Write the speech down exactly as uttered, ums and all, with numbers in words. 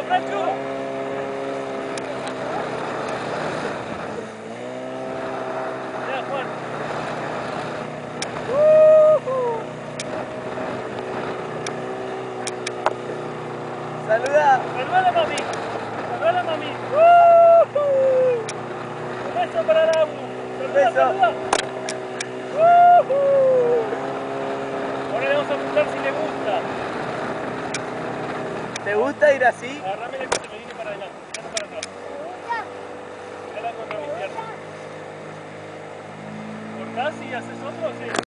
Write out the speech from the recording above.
Nacho! Ya, Juan. Uh-huh. Saluda. Saluda a la mami. Saluda a la mami. Uh-huh. Un beso para la U. Saluda, Beso. saluda. Uh-huh. Ahora le vamos a preguntar si le gusta. ¿Te gusta ir así? Agarrame la que se me viene para adelante, tirando para atrás. Tirala contra mi pierna. ¿Cortás y haces otro o sí?